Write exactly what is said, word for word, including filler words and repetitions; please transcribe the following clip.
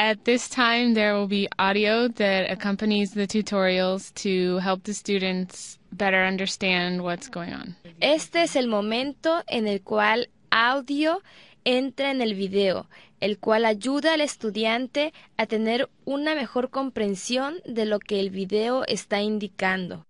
At this time, there will be audio that accompanies the tutorials to help the students better understand what's going on. Este es el momento en el cual audio entra en el video, el cual ayuda al estudiante a tener una mejor comprensión de lo que el video está indicando.